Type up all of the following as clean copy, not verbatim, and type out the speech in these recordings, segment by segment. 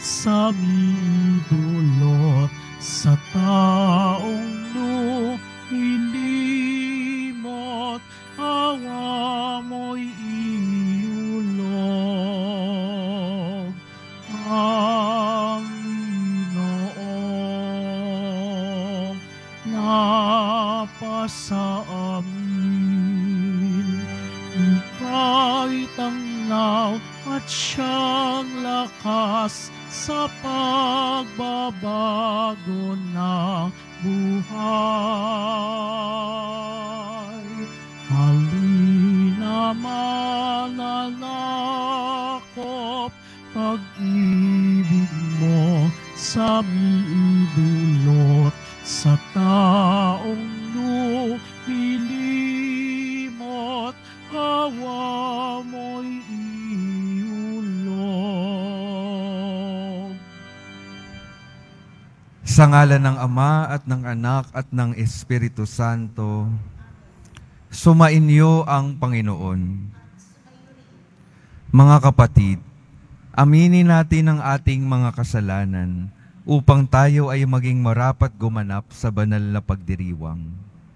sa midulot sa taong lumilimot, awa mo'y iulog. Panginoong napasa amin, ika'y tanglaw at siyang lakas sa pagbabago ng buhay. Halina mananakop, pag-ibig mo sa midulot sa taong lumilimot, awa mo'y iulog. Sa ngalan ng Ama at ng Anak at ng Espiritu Santo, sumainyo ang Panginoon. Mga kapatid, aminin natin ang ating mga kasalanan upang tayo ay maging marapat gumanap sa banal na pagdiriwang.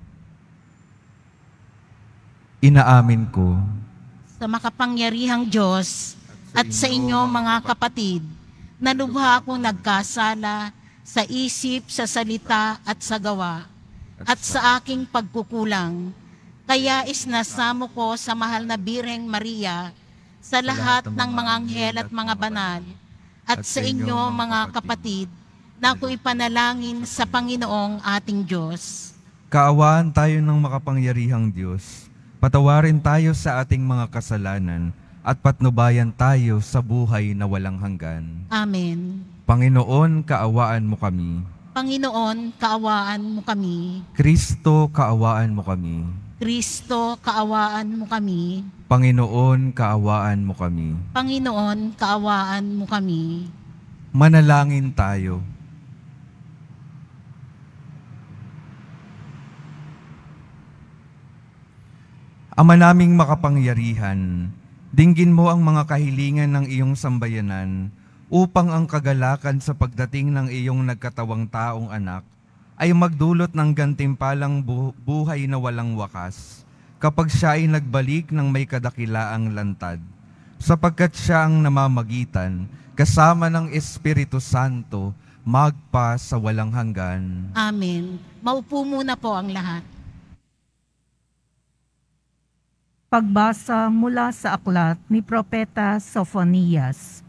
Inaamin ko sa makapangyarihang Diyos at sa inyo mga kapatid, na lubha akong nagkasala sa isip, sa salita at sa gawa, at sa aking pagkukulang. Kaya isnasamo ko sa mahal na Birheng Maria, sa lahat ng mga anghel at mga banal, at sa inyo mga kapatid, na ako ipanalangin sa Panginoong ating Diyos. kaawaan tayo ng makapangyarihang Diyos. Patawarin tayo sa ating mga kasalanan at patnubayan tayo sa buhay na walang hanggan. Amen. Panginoon, kaawaan mo kami. Panginoon, kaawaan mo kami. Kristo, kaawaan mo kami. Kristo, kaawaan mo kami. Panginoon, kaawaan mo kami. Panginoon, kaawaan mo kami. Manalangin tayo. Ama naming makapangyarihan, dinggin mo ang mga kahilingan ng iyong sambayanan upang ang kagalakan sa pagdating ng iyong nagkatawang taong anak ay magdulot ng gantimpalang buhay na walang wakas kapag siya ay nagbalik ng may kadakilaang lantad, sapagkat siya ang namamagitan kasama ng Espiritu Santo magpa sa walang hanggan. Amen. Maupo muna po ang lahat. Pagbasa mula sa aklat ni Propeta Sophonias.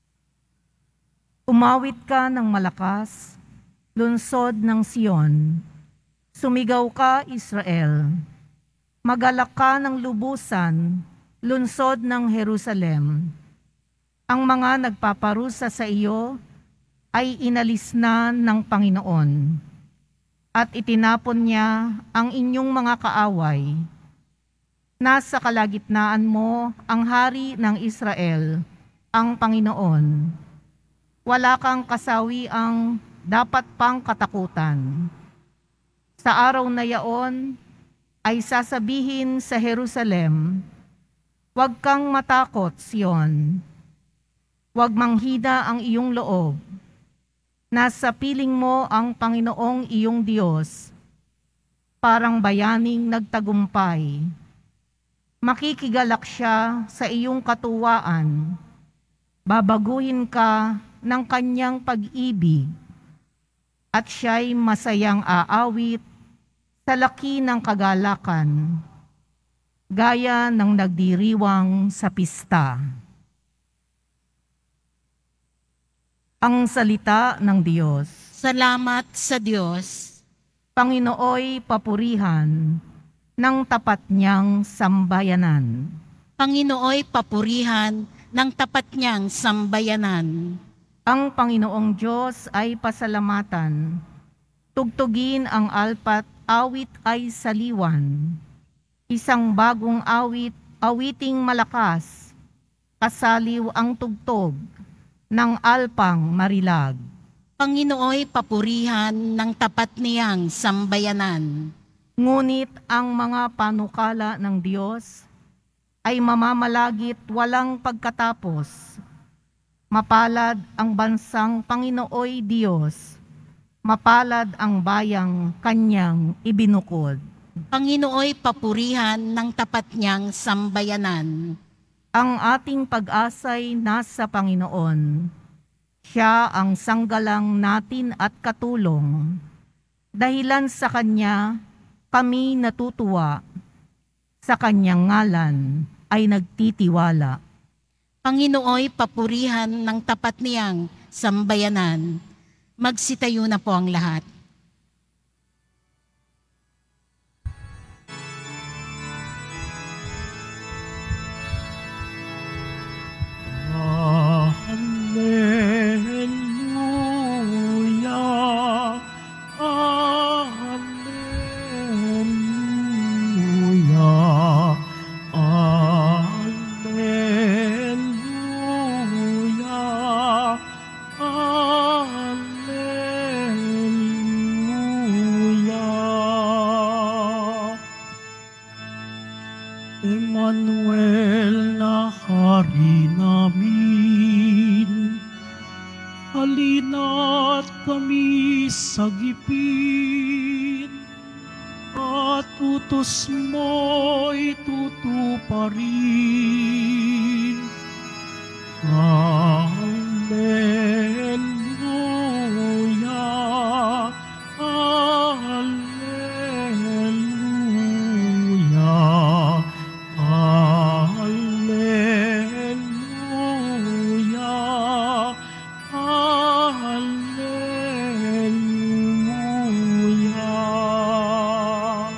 Umawit ka ng malakas, lungsod ng Sion. Sumigaw ka, Israel. Magalak ka ng lubusan, lungsod ng Jerusalem. Ang mga nagpaparusa sa iyo ay inalis na ng Panginoon, at itinapon niya ang inyong mga kaaway. Nasa kalagitnaan mo ang hari ng Israel, ang Panginoon. Wala kang kasawi ang dapat pang katakutan. Sa araw na yaon ay sasabihin sa Jerusalem, huwag kang matakot, Sion. Huwag manghina ang iyong loob. Nasa piling mo ang Panginoong iyong Diyos, parang bayaning nagtagumpay. Makikigalak siya sa iyong katuwaan. Babaguhin ka ng kanyang pag-ibig, at siya'y masayang aawit sa laki ng kagalakan, gaya ng nagdiriwang sa pista. Ang salita ng Diyos. Salamat sa Diyos. Panginooy papurihan ng tapat niyang sambayanan. Panginooy papurihan ng tapat niyang sambayanan. Ang Panginoong Diyos ay pasalamatan. Tugtugin ang alpat, awit ay saliwan. Isang bagong awit, awiting malakas. Kasaliw ang tugtog ng alpang marilag. Panginooy papurihan ng tapat niyang sambayanan. Ngunit ang mga panukala ng Diyos ay mamamalagit walang pagkatapos. Mapalad ang bansang Panginooy Diyos, mapalad ang bayang kanyang ibinukod. Panginooy papurihan ng tapat niyang sambayanan. Ang ating pag-asa'y nasa Panginoon. Siya ang sanggalang natin at katulong. Dahilan sa Kanya, kami natutuwa. Sa Kanyang ngalan ay nagtitiwala. Panginooy papurihan ng tapat niyang sambayanan. Magsitayo na po ang lahat. Alleluia, Alleluia, Alleluia, Alleluia. Emmanuel na hari namin, halina't kami sagipin, at utos mo'y tutuparin. Alleluia, Alleluia, Alleluia, Alleluia.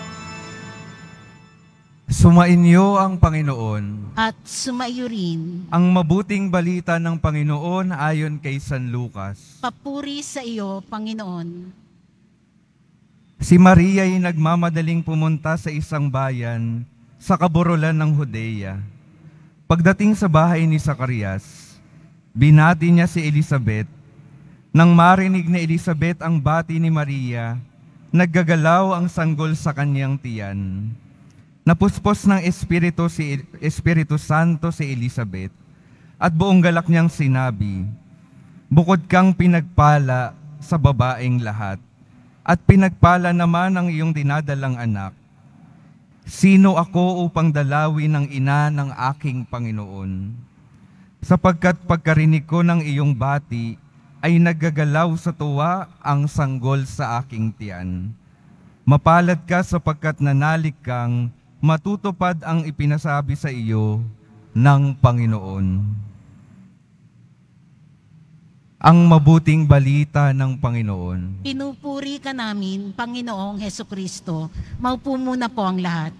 Sumainyo ang Panginoon. At sumayo rin. Ang mabuting balita ng Panginoon ayon kay San Lucas. Papuri sa iyo, Panginoon. Si Maria ay nagmamadaling pumunta sa isang bayan sa kaburulan ng Judea. Pagdating sa bahay ni Zacarias, binati niya si Elizabeth. Nang marinig ni Elizabeth ang bati ni Maria, naggagalaw ang sanggol sa kanyang tiyan. Napuspos ng Espiritu Santo si Elizabeth, at buong galak niyang sinabi, "Bukod kang pinagpala sa babaeng lahat, at pinagpala naman ang iyong dinadalang anak. Sino ako upang dalawin ng ina ng aking Panginoon? Sapagkat pagkarinig ko ng iyong bati, ay naggagalaw sa tuwa ang sanggol sa aking tiyan. Mapalad ka sapagkat nanalig kang matutupad ang ipinasabi sa iyo ng Panginoon." Ang mabuting balita ng Panginoon. Pinupuri ka namin, Panginoong Hesukristo. Maupo muna po ang lahat.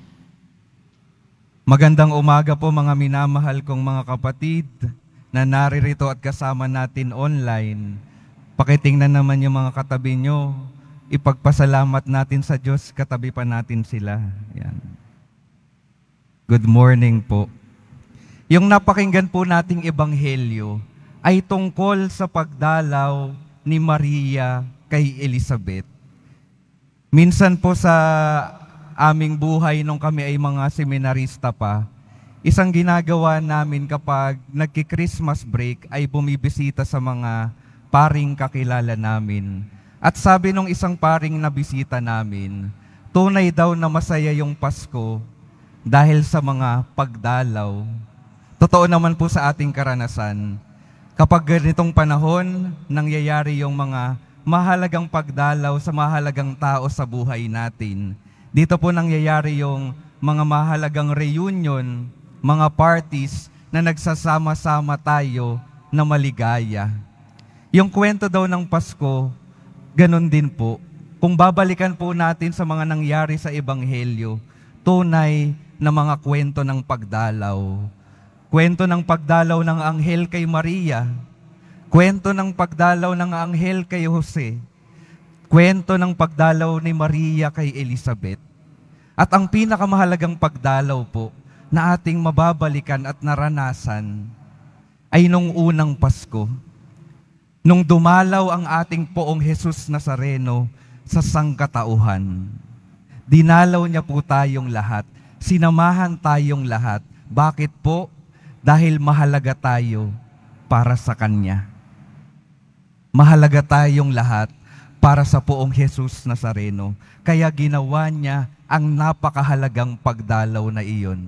Magandang umaga po mga minamahal kong mga kapatid na naririto at kasama natin online. Pakitingnan naman yung mga katabi nyo. Ipagpasalamat natin sa Diyos, katabi pa natin sila. Yan. Good morning po. Yung napakinggan po nating ebanghelyo ay tungkol sa pagdalaw ni Maria kay Elizabeth. Minsan po sa aming buhay nung kami ay mga seminarista pa, isang ginagawa namin kapag nagki-Christmas break ay bumibisita sa mga paring kakilala namin. At sabi nung isang paring na bisita namin, tunay daw na masaya yung Pasko dahil sa mga pagdalaw. Totoo naman po sa ating karanasan. Kapag ganitong panahon, nangyayari yung mga mahalagang pagdalaw sa mahalagang tao sa buhay natin. Dito po nangyayari yung mga mahalagang reunion, mga parties na nagsasama-sama tayo na maligaya. Yung kwento daw ng Pasko, ganun din po. Kung babalikan po natin sa mga nangyari sa Ebanghelyo, tunay na mga kwento ng pagdalaw. Kwento ng pagdalaw ng anghel kay Maria. Kwento ng pagdalaw ng anghel kay Jose. Kwento ng pagdalaw ni Maria kay Elizabeth. At ang pinakamahalagang pagdalaw po na ating mababalikan at naranasan ay nung unang Pasko. Nung dumalaw ang ating Poong Jesus Nazareno sa sangkatauhan. Dinalaw niya po tayong lahat. Sinamahan tayong lahat. Bakit po? Dahil mahalaga tayo. para sa Kanya. Mahalaga tayong lahat para sa poong Jesus Nazareno, kaya ginawa niya ang napakahalagang pagdalaw na iyon.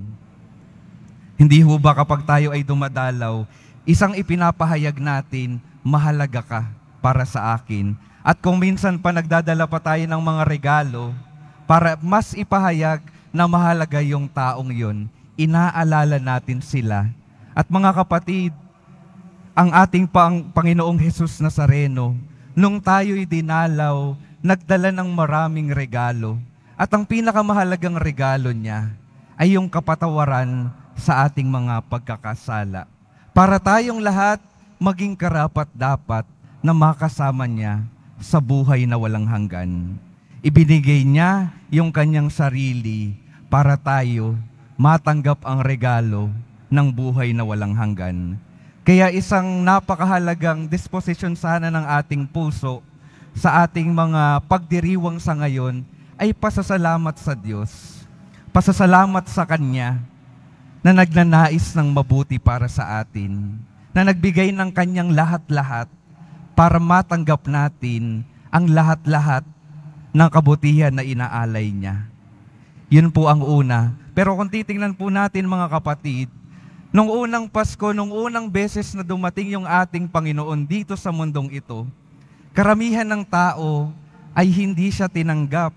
Hindi ho ba kapag tayo ay dumadalaw, isang ipinapahayag natin, mahalaga ka para sa akin. At kung minsan pa nagdadala pa tayo ng mga regalo, para mas ipahayag na mahalaga yung taong yun, inaalala natin sila. At mga kapatid, ang ating Panginoong Jesus Nazareno, nung tayo'y dinalaw, nagdala ng maraming regalo. At ang pinakamahalagang regalo niya ay yung kapatawaran sa ating mga pagkakasala. Para tayong lahat maging karapat-dapat na makasama niya sa buhay na walang hanggan. Ibinigay niya yung kanyang sarili para tayo matanggap ang regalo ng buhay na walang hanggan. Kaya isang napakahalagang disposition sana ng ating puso sa ating mga pagdiriwang sa ngayon ay pasasalamat sa Diyos. Pasasalamat sa Kanya na nagnanais ng mabuti para sa atin, na nagbigay ng Kanyang lahat-lahat para matanggap natin ang lahat-lahat ng kabutihan na inaalay niya. Yun po ang una. Pero kung titingnan po natin mga kapatid, nung unang Pasko, nung unang beses na dumating yung ating Panginoon dito sa mundong ito, karamihan ng tao ay hindi siya tinanggap.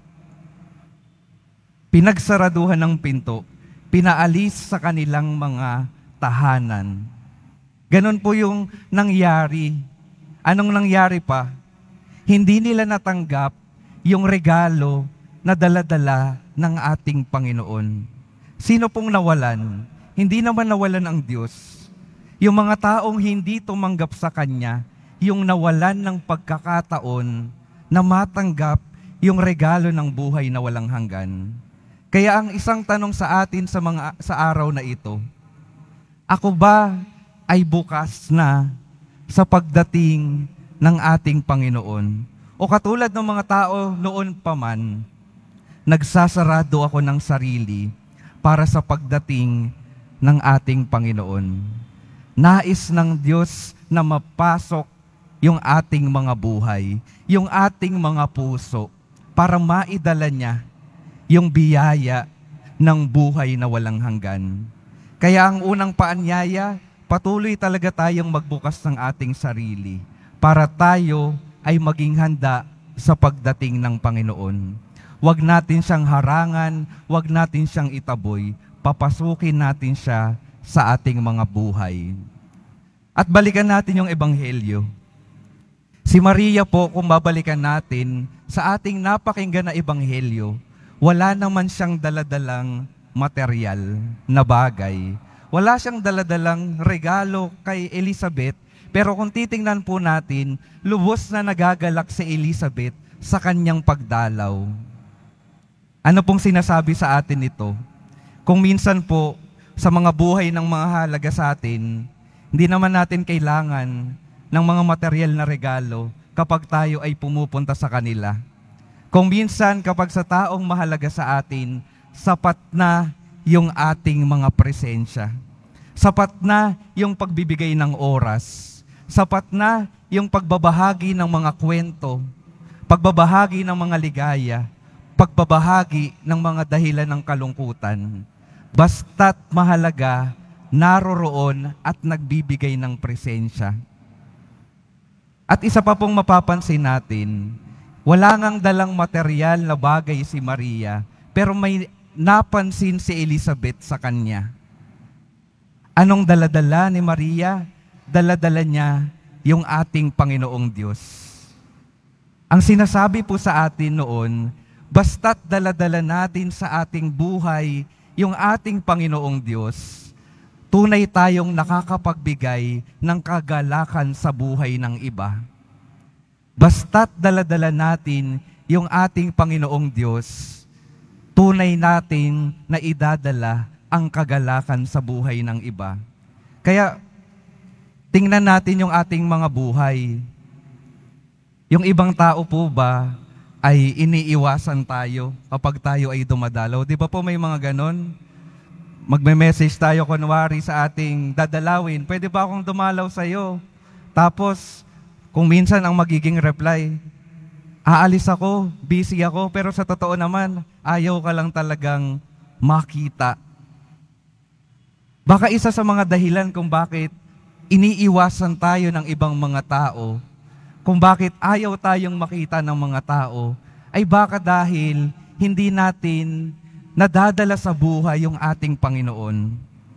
Pinagsaraduhan ng pinto, pinaalis sa kanilang mga tahanan. Ganon po yung nangyari. Anong nangyari pa? Hindi nila natanggap yung regalo na dala-dala ng ating Panginoon. Sino pong nawalan? Hindi naman nawalan ang Diyos. Yung mga taong hindi tumanggap sa Kanya, yung nawalan ng pagkakataon na matanggap yung regalo ng buhay na walang hanggan. Kaya ang isang tanong sa atin sa araw na ito, ako ba ay bukas na sa pagdating ng ating Panginoon? O katulad ng mga tao noon pa man, nagsasarado ako ng sarili para sa pagdating ng ating Panginoon. Nais ng Diyos na mapasok yung ating mga buhay, yung ating mga puso, para maidala niya yung biyaya ng buhay na walang hanggan. Kaya ang unang paanyaya, patuloy talaga tayong magbukas ng ating sarili para tayo ay maging handa sa pagdating ng Panginoon. Huwag natin siyang harangan, huwag natin siyang itaboy, papasukin natin siya sa ating mga buhay. At balikan natin yung Ebanghelyo. Si Maria po, kung babalikan natin sa ating napakinggan na Ebanghelyo, wala naman siyang daladalang material na bagay. Wala siyang daladalang regalo kay Elizabeth, pero kung titingnan po natin, lubos na nagagalak si Elizabeth sa kanyang pagdalaw. Ano pong sinasabi sa atin ito? Kung minsan po, sa mga buhay ng mga halaga sa atin, hindi naman natin kailangan ng mga material na regalo kapag tayo ay pumupunta sa kanila. Kung minsan kapag sa taong mahalaga sa atin, sapat na yung ating mga presensya. Sapat na yung pagbibigay ng oras. Sapat na yung pagbabahagi ng mga kwento, pagbabahagi ng mga ligaya, pagbabahagi ng mga dahilan ng kalungkutan. Basta't mahalaga, naroroon at nagbibigay ng presensya. At isa pa pong mapapansin natin, wala ngang dalang material na bagay si Maria, pero may napansin si Elizabeth sa kanya. Anong daladala ni Maria? Daladala niya yung ating Panginoong Diyos. Ang sinasabi po sa atin noon, basta't daladala natin sa ating buhay yung ating Panginoong Diyos, tunay tayong nakakapagbigay ng kagalakan sa buhay ng iba. Basta't daladala natin yung ating Panginoong Diyos, tunay natin na idadala ang kagalakan sa buhay ng iba. Kaya, tingnan natin yung ating mga buhay. Yung ibang tao po ba ay iniiwasan tayo kapag tayo ay dumadalaw? Di ba po may mga ganon? magme-message tayo kunwari sa ating dadalawin, pwede ba akong dumalaw sa'yo? Tapos, kung minsan ang magiging reply, aalis ako, busy ako, pero sa totoo naman, ayaw ka lang talagang makita. Baka isa sa mga dahilan kung bakit iniiwasan tayo ng ibang mga tao, kung bakit ayaw tayong makita ng mga tao, ay baka dahil hindi natin nadadala sa buhay yung ating Panginoon.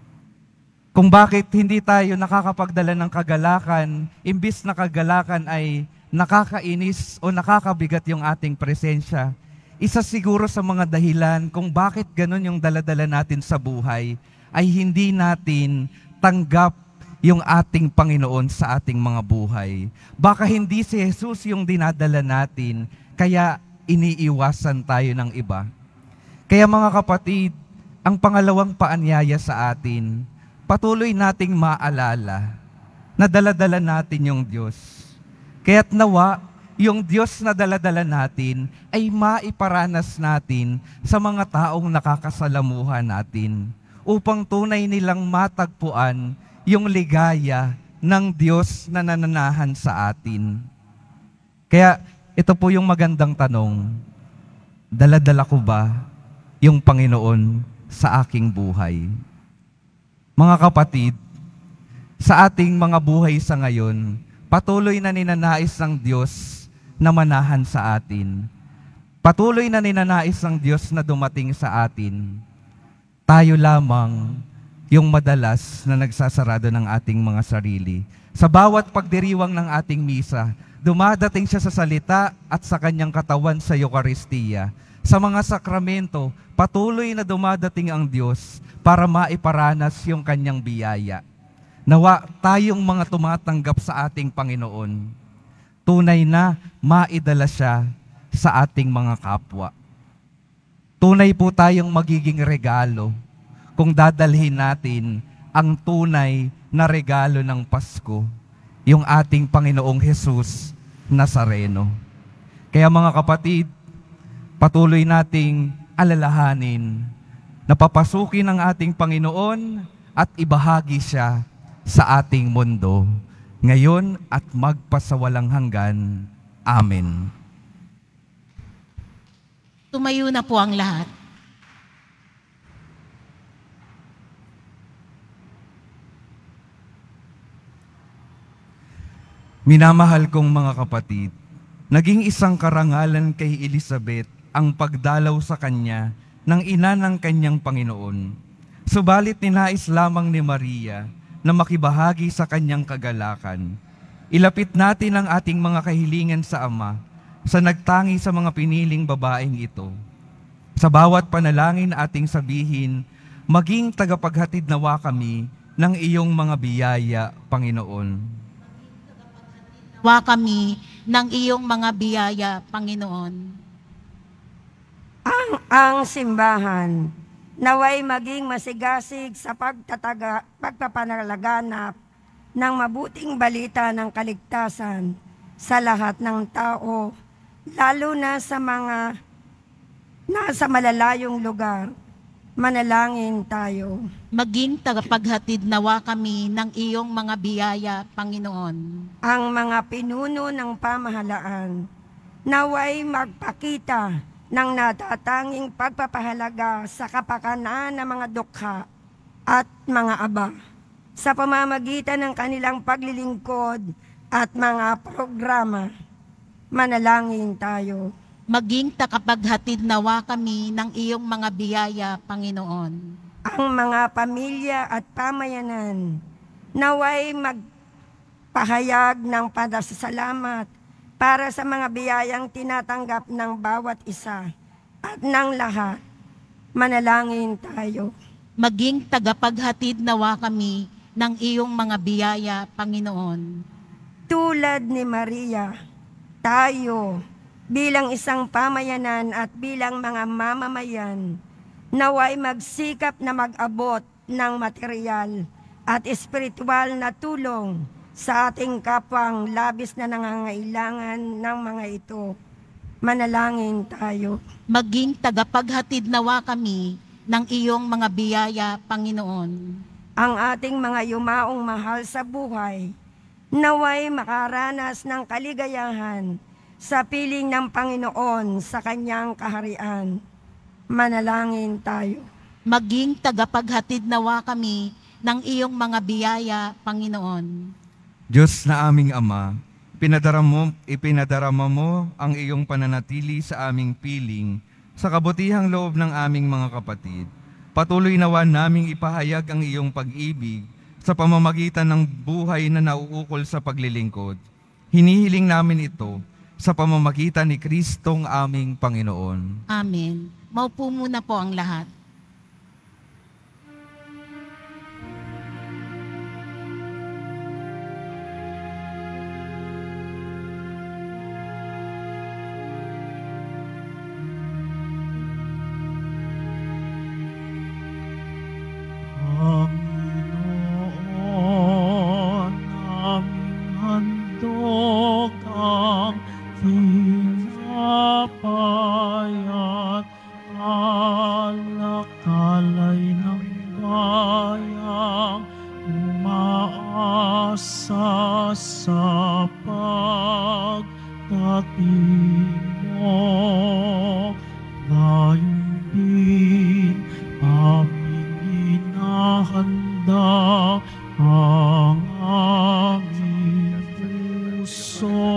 Kung bakit hindi tayo nakakapagdala ng kagalakan, imbis na kagalakan ay nakakainis o nakakabigat yung ating presensya. Isa siguro sa mga dahilan kung bakit ganun yung daladala natin sa buhay ay hindi natin tanggap yung ating Panginoon sa ating mga buhay. Baka hindi si Jesus yung dinadala natin, kaya iniiwasan tayo ng iba. Kaya mga kapatid, ang pangalawang paanyaya sa atin, patuloy nating maalala na daladala natin yung Diyos. Kaya't nawa, yung Diyos na daladala natin ay maiparanas natin sa mga taong nakakasalamuhan natin upang tunay nilang matagpuan yung ligaya ng Diyos na nananahan sa atin. Kaya ito po yung magandang tanong, daladala ko ba yung Panginoon sa aking buhay? Mga kapatid, sa ating mga buhay sa ngayon, patuloy na ninanais ng Diyos na manahan sa atin. Patuloy na ninanais ng Diyos na dumating sa atin. Tayo lamang yung madalas na nagsasarado ng ating mga sarili. Sa bawat pagdiriwang ng ating misa, dumadating siya sa salita at sa kanyang katawan sa Eucharistia. Sa mga sakramento, patuloy na dumadating ang Diyos para maiparanas yung kanyang biyaya. Nawa tayong mga tumatanggap sa ating Panginoon, tunay na maidala siya sa ating mga kapwa. Tunay po tayong magiging regalo kung dadalhin natin ang tunay na regalo ng Pasko, yung ating Panginoong Jesus Nazareno. Kaya mga kapatid, patuloy nating alalahanin na papasukin ang ating Panginoon at ibahagi siya sa ating mundo, ngayon at magpasawalang hanggan. Amen. Tumayo na po ang lahat. Minamahal kong mga kapatid, naging isang karangalan kay Elizabeth ang pagdalaw sa kanya ng ina ng kanyang Panginoon. Subalit ninais lamang ni Maria na makibahagi sa kanyang kagalakan. Ilapit natin ang ating mga kahilingan sa Ama sa nagtangi sa mga piniling babaeng ito. Sa bawat panalangin ating sabihin, maging tagapaghatid nawa kami ng iyong mga biyaya, Panginoon. Wa kami ng iyong mga biyaya, Panginoon. Ang simbahan naway maging masigasig sa pagpapanalaganap ng mabuting balita ng kaligtasan sa lahat ng tao, lalo na sa mga nasa malalayong lugar. Manalangin tayo. Maging tagapaghatid nawa kami ng iyong mga biyaya, Panginoon. Ang mga pinuno ng pamahalaan naway magpakita ng natatanging pagpapahalaga sa kapakanan ng mga dukha at mga aba sa pamamagitan ng kanilang paglilingkod at mga programa. Manalangin tayo. Maging tagapaghatid nawa kami ng iyong mga biyaya, Panginoon. Ang mga pamilya at pamayanan naway magpahayag ng pasasalamat para sa mga biyayang tinatanggap ng bawat isa at ng lahat. Manalangin tayo. Maging tagapaghatid nawa kami ng iyong mga biyaya, Panginoon. Tulad ni Maria, tayo bilang isang pamayanan at bilang mga mamamayan, naway magsikap na mag-abot ng material at espiritual na tulong sa ating kapwang labis na nangangailangan ng mga ito. Manalangin tayo. Maging tagapaghatid nawa kami ng iyong mga biyaya, Panginoon. Ang ating mga yumaong mahal sa buhay, naway makaranas ng kaligayahan sa piling ng Panginoon sa kanyang kaharian. Manalangin tayo. Maging tagapaghatid nawa kami ng iyong mga biyaya, Panginoon. Diyos na aming Ama, ipinadarama mo ang iyong pananatili sa aming piling sa kabutihang loob ng aming mga kapatid. Patuloy nawa naming ipahayag ang iyong pag-ibig sa pamamagitan ng buhay na nauukol sa paglilingkod. Hinihiling namin ito sa pamamagitan ni Kristong aming Panginoon. Amen. Maupo muna po ang lahat. Panginoon, aming handog ang tinapay at alakalay ng bayang umaasa sa pagdating mo. Gayon din aming inahanda ang aming puso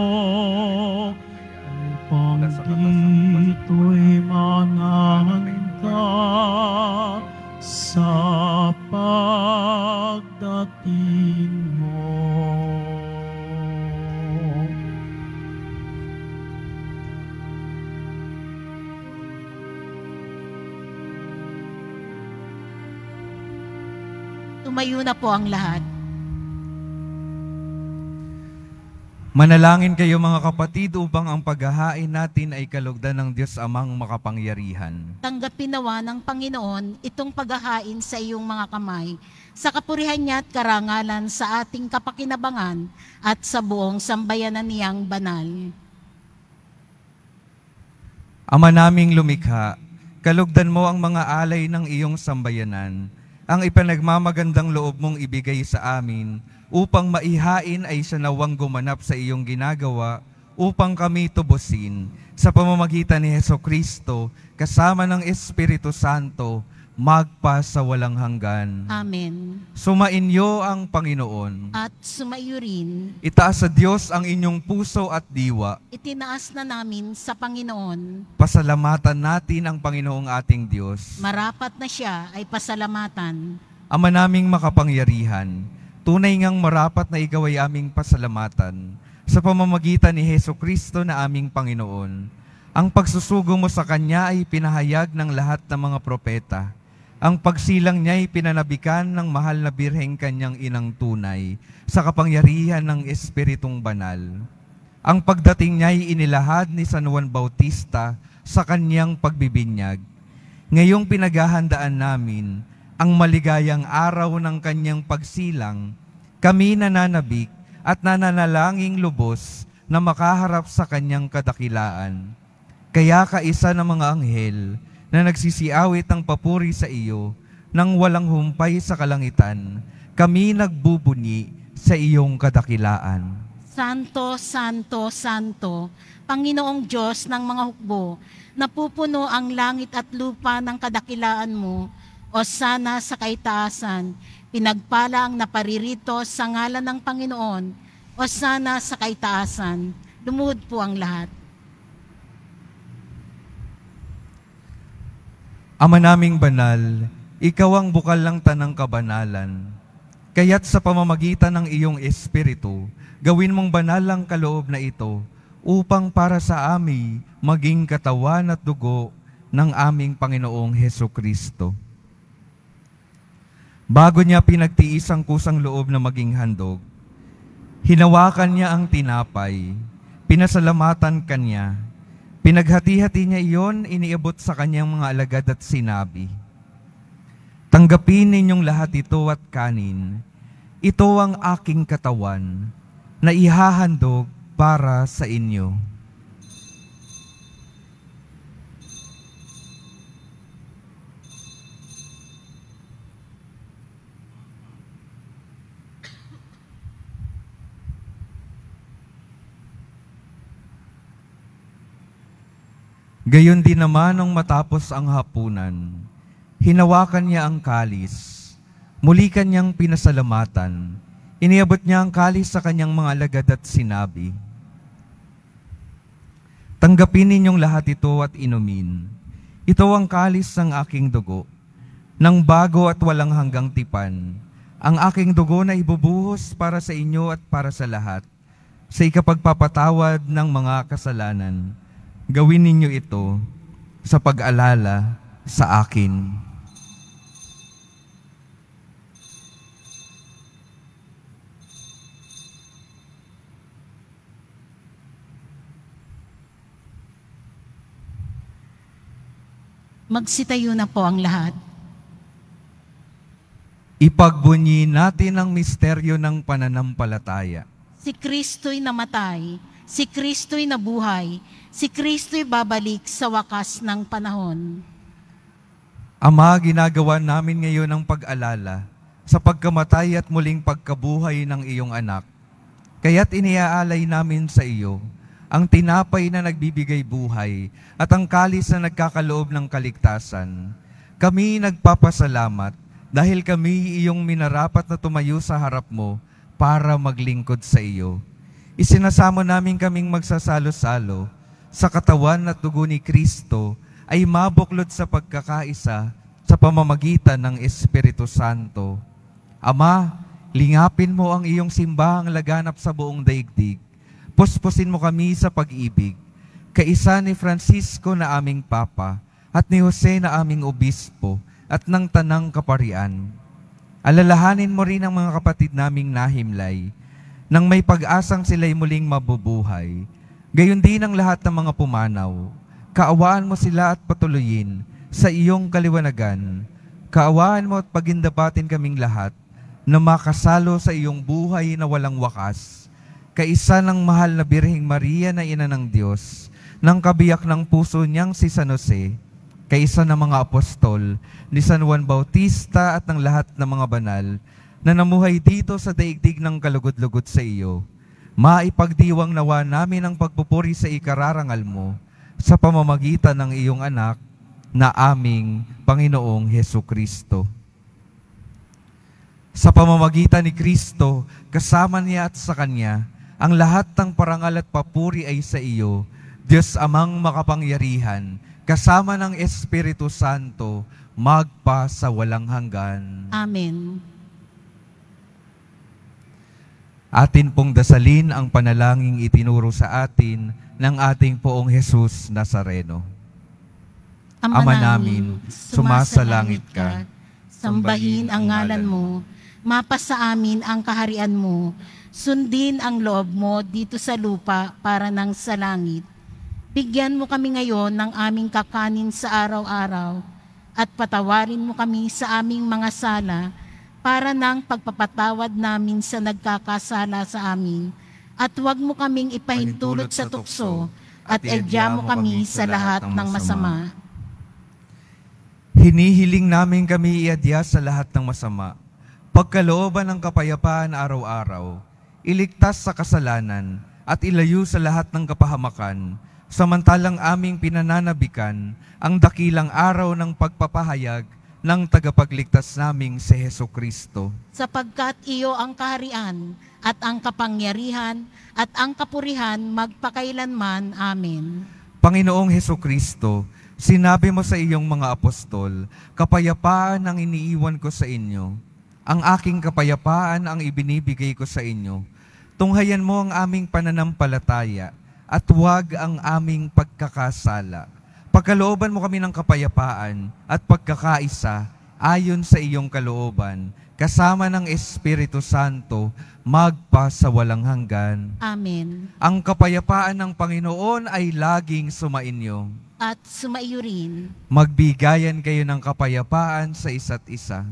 upang dito'y manahanda sa pagdating mo. Tumayo na po ang lahat. Manalangin kayo mga kapatid upang ang paghahain natin ay kalugdan ng Diyos Amang makapangyarihan. Tanggapin nawa ng Panginoon itong paghahain sa iyong mga kamay, sa kapurihan niya at karangalan sa ating kapakinabangan at sa buong sambayanan niyang banal. Ama naming lumikha, kalugdan mo ang mga alay ng iyong sambayanan, ang ipanagmamagandang loob mong ibigay sa amin, upang maihain ay siya nawang gumanap sa iyong ginagawa, upang kami tubusin sa pamamagitan ni Hesukristo, kasama ng Espiritu Santo, magpa sa walang hanggan. Amen. Sumainyo ang Panginoon. At sumaiyo rin, Itaas sa Diyos ang inyong puso at diwa. itinaas na namin sa Panginoon. Pasalamatan natin ang Panginoong ating Diyos. Marapat na siya ay pasalamatan. Ama naming makapangyarihan, tunay ngang marapat na ikaw ay aming pasalamatan sa pamamagitan ni Hesukristo na aming Panginoon. Ang pagsusugo mo sa Kanya ay pinahayag ng lahat ng mga propeta. Ang pagsilang niya ay pinanabikan ng mahal na birheng Kanyang inang tunay sa kapangyarihan ng Espiritong Banal. Ang pagdating niya ay inilahad ni San Juan Bautista sa Kanyang pagbibinyag. Ngayong pinaghahandaan namin ang maligayang araw ng Kanyang pagsilang, kami nananabik at nananalangin lubos na makaharap sa Kanyang kadakilaan. Kaya kaisa ng mga anghel na nagsisiawit ng papuri sa iyo nang walang humpay sa kalangitan, kami nagbubunyi sa iyong kadakilaan. Santo, Santo, Santo, Panginoong Diyos ng mga hukbo, napupuno ang langit at lupa ng kadakilaan mo, o sana sa kaitaasan, pinagpala ang naparirito sa ngalan ng Panginoon, o sana sa kaitaasan. Lumuhod po ang lahat. Ama naming banal, ikaw ang bukal ng tanang kabanalan. Kaya't sa pamamagitan ng iyong Espiritu, gawin mong banal ang kaloob na ito upang para sa amin maging katawan at dugo ng aming Panginoong Hesukristo. Bago niya pinagtiis ang kusang loob na maging handog, hinawakan niya ang tinapay, pinasalamatan kanya, pinaghati-hati niya iyon, iniabot sa kanyang mga alagad at sinabi, "Tanggapin ninyong lahat ito at kanin. Ito ang aking katawan na ihahandog para sa inyo." Gayon din naman nung matapos ang hapunan, hinawakan niya ang kalis, muli kanyang pinasalamatan, iniabot niya ang kalis sa kanyang mga alagad at sinabi, "Tanggapin ninyong lahat ito at inumin. Ito ang kalis ng aking dugo, ng bago at walang hanggang tipan, ang aking dugo na ibubuhos para sa inyo at para sa lahat, sa ikapagpapatawad ng mga kasalanan. Gawin ninyo ito sa pag-alala sa akin." Magsitayo na po ang lahat. Ipagbunyi natin ang misteryo ng pananampalataya. Si Kristo'y namatay, si Kristo'y nabuhay, si Kristo'y babalik sa wakas ng panahon. Ama, ginagawa namin ngayon ang pag-alala sa pagkamatay at muling pagkabuhay ng iyong anak. Kaya't iniaalay namin sa iyo ang tinapay na nagbibigay buhay at ang kalis na nagkakaloob ng kaligtasan. Kami nagpapasalamat dahil kami iyong minarapat na tumayo sa harap mo para maglingkod sa iyo. Isinasamo namin kaming magsasalo-salo sa katawan at dugo ni Kristo ay mabuklod sa pagkakaisa sa pamamagitan ng Espiritu Santo. Ama, lingapin mo ang iyong simbahang laganap sa buong daigdig. Puspusin mo kami sa pag-ibig, kaisa ni Francisco na aming Papa at ni Jose na aming Obispo at ng Tanang Kaparian. Alalahanin mo rin ang mga kapatid naming nahimlay, nang may pag-asang sila'y muling mabubuhay. Gayon din ang lahat ng mga pumanaw. Kaawaan mo sila at patuloyin sa iyong kaliwanagan. Kaawaan mo at pagindapatin kaming lahat na makasalo sa iyong buhay na walang wakas. Kaisa ng mahal na Birheng Maria na Ina ng Diyos, ng kabiyak ng puso niyang si San Jose, kaisa ng mga apostol, ni San Juan Bautista at ng lahat ng mga banal na namuhay dito sa daigdig ng kalugod-lugod sa iyo, maipagdiwang nawa namin ang pagpupuri sa ikararangal mo sa pamamagitan ng iyong anak na aming Panginoong Hesukristo. Sa pamamagitan ni Kristo, kasama niya at sa Kanya, ang lahat ng parangal at papuri ay sa iyo, Diyos Amang makapangyarihan, kasama ng Espiritu Santo, magpa sa walang hanggan. Amen. Atin pong dasalin ang panalangin itinuro sa atin ng ating Poong Jesus Nazareno. Ama namin, sumasalangit ka, sambahin ang ngalan mo, mapasa amin ang kaharian mo, sundin ang loob mo dito sa lupa para nang sa langit. Bigyan mo kami ngayon ng aming kakanin sa araw-araw at patawarin mo kami sa aming mga sala para nang pagpapatawad namin sa nagkakasala sa amin. At huwag mo kaming ipahintulot sa tukso at edya mo kami sa lahat ng masama. Hinihiling namin kami iadya sa lahat ng masama, pagkalooban ng kapayapaan araw-araw, iligtas sa kasalanan at ilayo sa lahat ng kapahamakan, samantalang aming pinananabikan ang dakilang araw ng pagpapahayag ng tagapagligtas naming si Hesukristo. Sapagkat iyo ang kaharian at ang kapangyarihan at ang kapurihan magpakailanman. Amen. Panginoong Hesukristo, sinabi mo sa iyong mga apostol, kapayapaan ang iniiwan ko sa inyo. Ang aking kapayapaan ang ibinibigay ko sa inyo. Tunghayan mo ang aming pananampalataya at huwag ang aming pagkakasala. Pagkalooban mo kami ng kapayapaan at pagkakaisa ayon sa iyong kalooban, kasama ng Espiritu Santo, magpa sa walang hanggan. Amen. Ang kapayapaan ng Panginoon ay laging sumainyo. At sumaiyo rin. Magbigayan kayo ng kapayapaan sa isa't isa.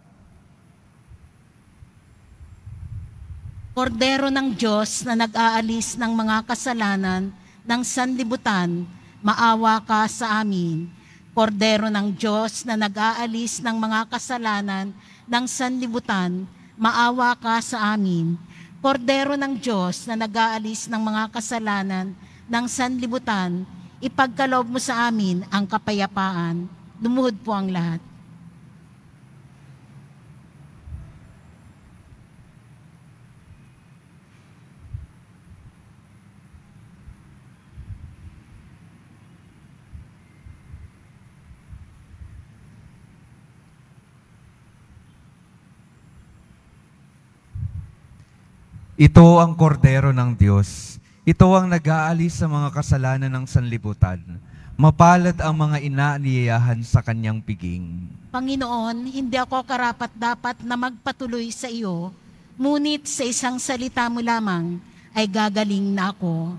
Kordero ng Diyos na nag-aalis ng mga kasalanan ng sanlibutan, maawa ka sa amin. Kordero ng Diyos na nag-aalis ng mga kasalanan ng sanlibutan, maawa ka sa amin. Kordero ng Diyos na nag-aalis ng mga kasalanan ng sanlibutan, ipagkaloob mo sa amin ang kapayapaan. Lumuhod po ang lahat. Ito ang kordero ng Diyos. Ito ang nag-aalis sa mga kasalanan ng sanlibutan. Mapalad ang mga inaaniyahan sa kanyang piging. Panginoon, hindi ako karapat-dapat na magpatuloy sa iyo, ngunit sa isang salita mo lamang ay gagaling na ako.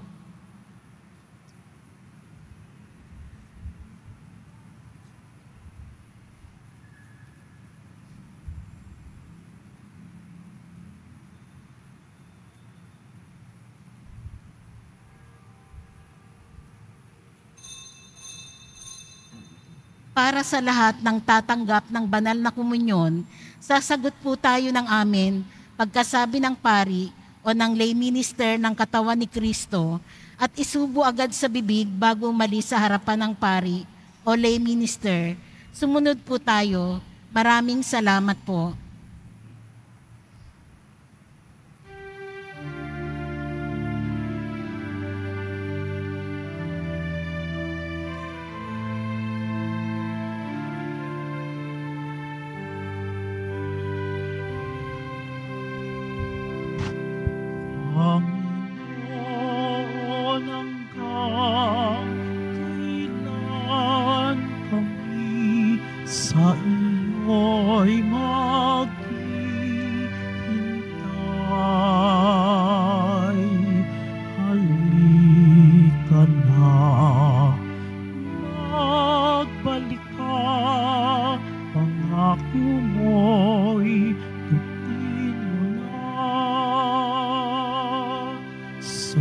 Para sa lahat ng tatanggap ng banal na komunyon, sasagot po tayo ng amen pagkasabi ng pari o ng lay minister ng katawan ni Kristo at isubo agad sa bibig bago umalis sa harapan ng pari o lay minister. Sumunod po tayo. Maraming salamat po. Panginoon, hanggang kailan kami sa iyo'y maghihintay? Halika na, magbalik ka, pangako mo'y tutin mo na. Sa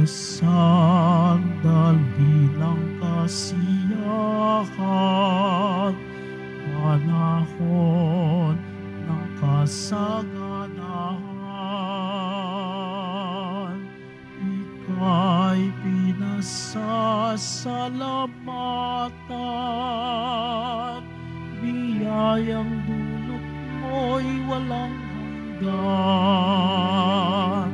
sandali ng kasiyahan, panahon ng kasaganahan, ika'y pinasasalamatan, biyayang dulot mo'y walang hanggan.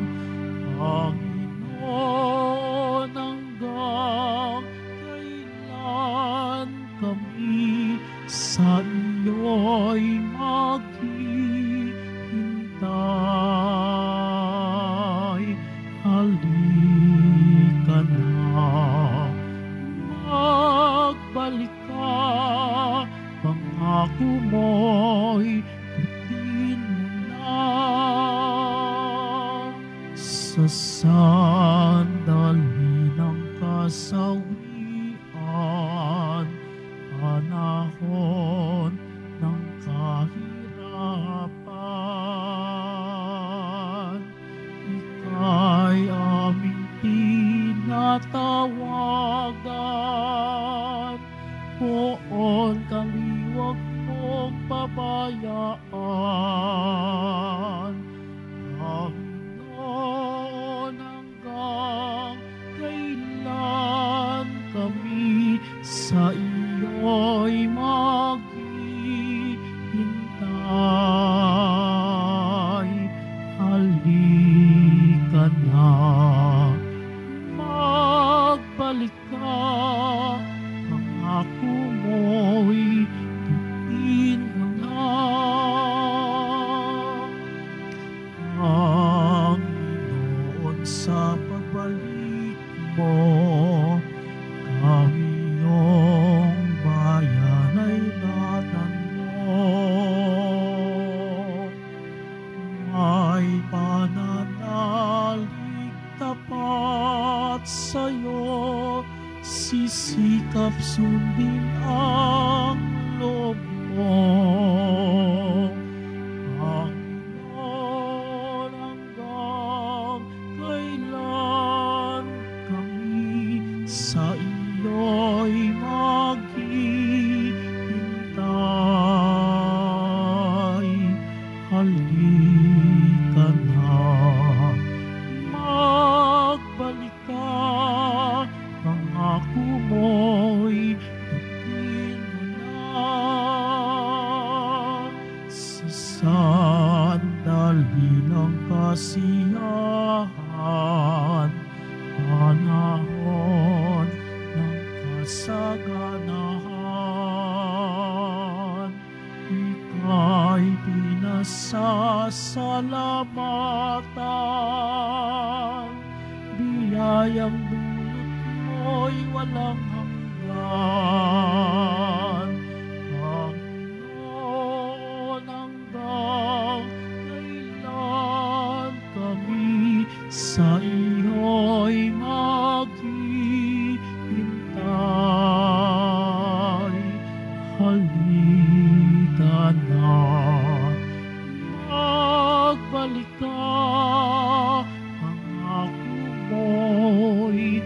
Panginoon, hanggang kailan kami sa iyo'y maghihintay? Halika na, magbalik ka, pangako mo'y tutin mo na. Sa sandali ng kasawian, panahon ng kahirapan, ika'y aming tinatawagan. Poon kami, huwag mong pabayaan. Panginoon, hanggang kailan kami sa iyo'y maghihintay? Halika na, magbalik ka, pangako mo'y tutin mo na. Panginoon, sa pagbalik mo, kami iyong bayan ay datan mo. May pananalig tapat sa'yo, sisikap sundin ang loob mo. Panginoon, hanggang kailan kami sa iyo'y maghihintay? Halika na, magbalik ka, pangako mo kasiyahan, panahon ng kasaganahan. Ika'y pinasasalamatan, biyayang dulot mo'y walang hanggan. Panginoon, hanggang kailan kami sa iyo'y maghihintay? Halika na, magbalik ka, pangako mo'y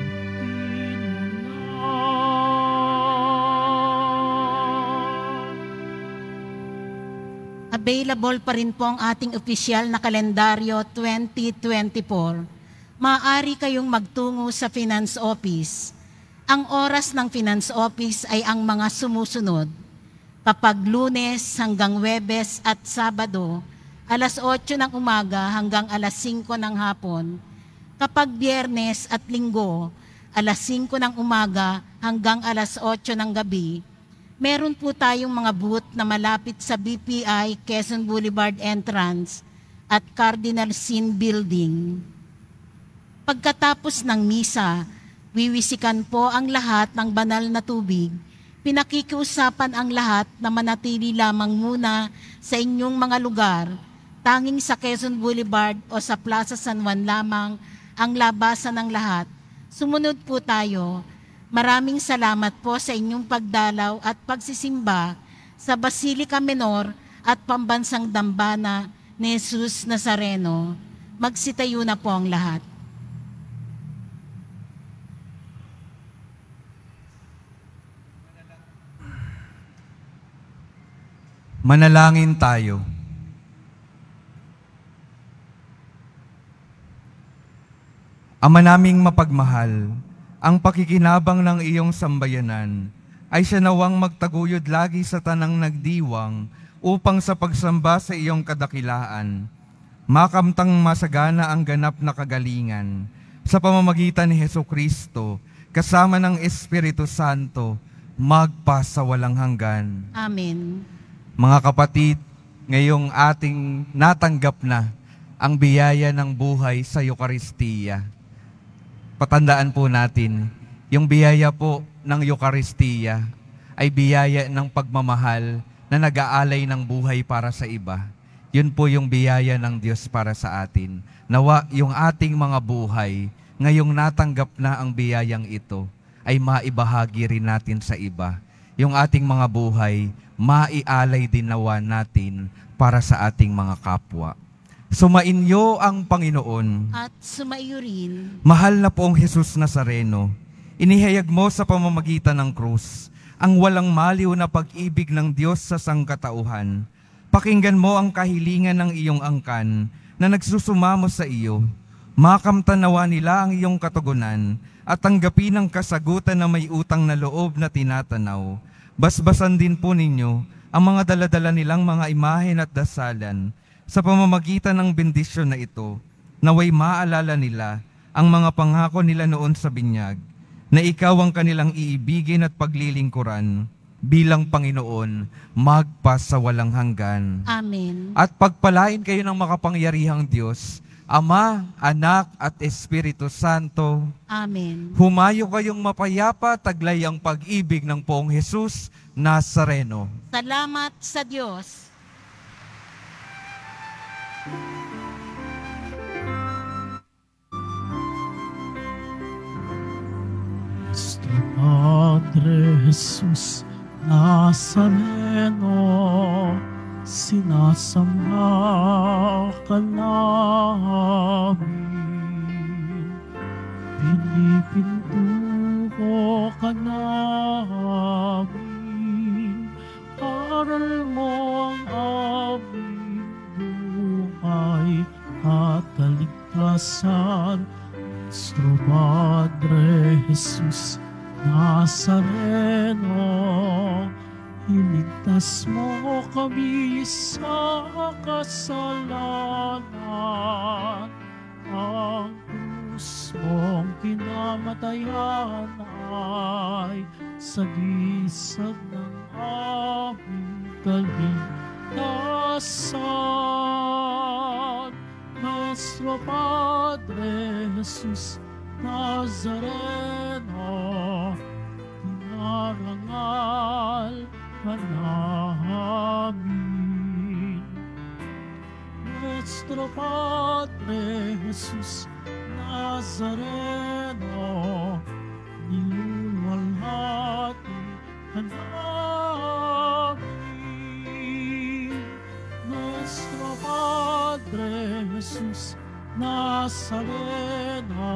Available pa rin po ang ating opisyal na kalendaryo 2024. Maaari kayong magtungo sa Finance Office. Ang oras ng Finance Office ay ang mga sumusunod. Kapag Lunes hanggang Huwebes at Sabado, alas 8 ng umaga hanggang alas 5 ng hapon. Kapag Biyernes at Linggo, alas 5 ng umaga hanggang alas 8 ng gabi. Meron po tayong mga booth na malapit sa BPI, Quezon Boulevard Entrance at Cardinal Sin Building. Pagkatapos ng misa, wiwisikan po ang lahat ng banal na tubig. Pinakikiusapan ang lahat na manatili lamang muna sa inyong mga lugar. Tanging sa Quezon Boulevard o sa Plaza San Juan lamang ang labasan ng lahat. Sumunod po tayo. Maraming salamat po sa inyong pagdalaw at pagsisimba sa Basilica Menor at Pambansang Dambana ni Jesus Nazareno. Magsitayo na po ang lahat. Manalangin tayo. Ama naming mapagmahal, ang pakikinabang ng iyong sambayanan ay siya nawang magtaguyod lagi sa tanang nagdiwang upang sa pagsamba sa iyong kadakilaan, makamtang masagana ang ganap na kagalingan sa pamamagitan ni Hesukristo kasama ng Espiritu Santo magpa sa walang hanggan. Amen. Mga kapatid, ngayong ating natanggap na ang biyaya ng buhay sa Eukaristiya. Patandaan po natin, yung biyaya po ng Eukaristiya ay biyaya ng pagmamahal na nag-aalay ng buhay para sa iba. Yun po yung biyaya ng Diyos para sa atin. Nawa yung ating mga buhay, ngayong natanggap na ang biyayang ito, ay maibahagi rin natin sa iba. Yung ating mga buhay, maialay din nawa natin para sa ating mga kapwa. Sumainyo ang Panginoon. At sumaiyo rin. Mahal na poong Jesus Nazareno, inihayag mo sa pamamagitan ng krus ang walang maliw na pag-ibig ng Diyos sa sangkatauhan. Pakinggan mo ang kahilingan ng iyong angkan na nagsusumamo sa iyo. Makamtan nawa nila ang iyong katugunan at tanggapin ang kasagutan na may utang na loob na tinatanaw. Basbasan din po ninyo ang mga daladala nilang mga imahen at dasalan. Sa pamamagitan ng bendisyon na ito, naway maalala nila ang mga pangako nila noon sa binyag, na ikaw ang kanilang iibigin at paglilingkuran bilang Panginoon, magpa sa walang hanggan. Amen. At pagpalain kayo ng makapangyarihang Diyos, Ama, Anak at Espiritu Santo. Amen. Humayo kayong mapayapa, taglay ang pag-ibig ng poong Jesus Nazareno. Salamat sa Diyos. Nuestro Padre Jesus Nazareno, sinasamba ka namin, pinipintuho ka namin, aral mo ang aming buhay at kaligtasan. Nuestro Padre Jesus Nazareno, Iligtas mo kami sa kasalanan. Ang krus mong kinamatayan ay sagisag ng aming kaligtasan. Nuestro Padre Jesus Nazareno, dinarangal ka namin. Nuestro Padre Jesus Nazareno, niluluwalhati ka namin. Nuestro Padre Jesus Nazareno,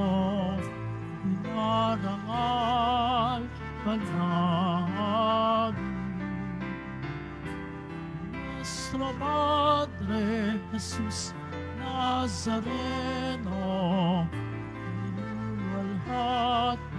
dinarangal ka namin. Nuestro Padre Jesus Nazareno, niluluwalhati